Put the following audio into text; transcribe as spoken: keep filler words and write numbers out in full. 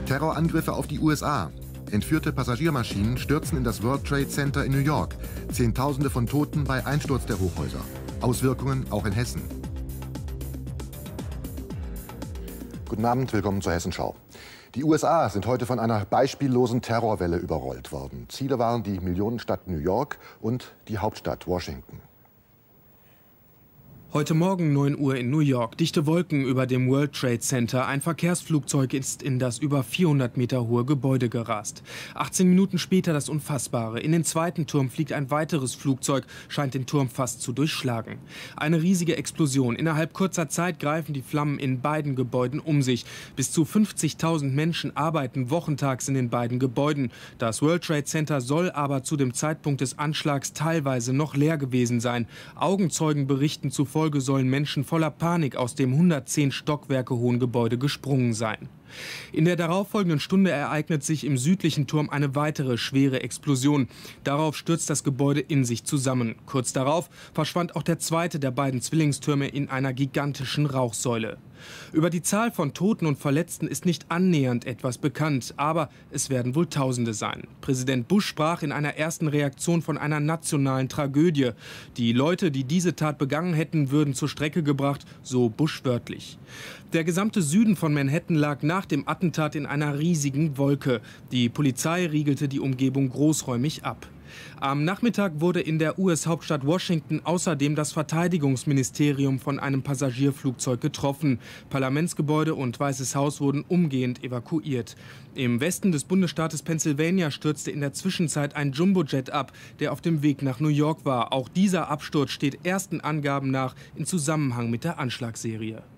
Terrorangriffe auf die U S A. Entführte Passagiermaschinen stürzen in das World Trade Center in New York. Zehntausende von Toten bei Einsturz der Hochhäuser. Auswirkungen auch in Hessen. Guten Abend, willkommen zur Hessenschau. Die U S A sind heute von einer beispiellosen Terrorwelle überrollt worden. Ziele waren die Millionenstadt New York und die Hauptstadt Washington. Heute Morgen neun Uhr in New York. Dichte Wolken über dem World Trade Center. Ein Verkehrsflugzeug ist in das über vierhundert Meter hohe Gebäude gerast. achtzehn Minuten später das Unfassbare. In den zweiten Turm fliegt ein weiteres Flugzeug, scheint den Turm fast zu durchschlagen. Eine riesige Explosion. Innerhalb kurzer Zeit greifen die Flammen in beiden Gebäuden um sich. Bis zu fünfzigtausend Menschen arbeiten wochentags in den beiden Gebäuden. Das World Trade Center soll aber zu dem Zeitpunkt des Anschlags teilweise noch leer gewesen sein. Augenzeugen berichten zufolge, Folge sollen Menschen voller Panik aus dem hundertzehn Stockwerke hohen Gebäude gesprungen sein. In der darauffolgenden Stunde ereignet sich im südlichen Turm eine weitere schwere Explosion. Darauf stürzt das Gebäude in sich zusammen. Kurz darauf verschwand auch der zweite der beiden Zwillingstürme in einer gigantischen Rauchsäule. Über die Zahl von Toten und Verletzten ist nicht annähernd etwas bekannt, aber es werden wohl Tausende sein. Präsident Bush sprach in einer ersten Reaktion von einer nationalen Tragödie. Die Leute, die diese Tat begangen hätten, würden zur Strecke gebracht, so Bush wörtlich. Der gesamte Süden von Manhattan lag nach dem Attentat in einer riesigen Wolke. Die Polizei riegelte die Umgebung großräumig ab. Am Nachmittag wurde in der U S-Hauptstadt Washington außerdem das Verteidigungsministerium von einem Passagierflugzeug getroffen. Parlamentsgebäude und Weißes Haus wurden umgehend evakuiert. Im Westen des Bundesstaates Pennsylvania stürzte in der Zwischenzeit ein Jumbojet ab, der auf dem Weg nach New York war. Auch dieser Absturz steht ersten Angaben nach in Zusammenhang mit der Anschlagsserie.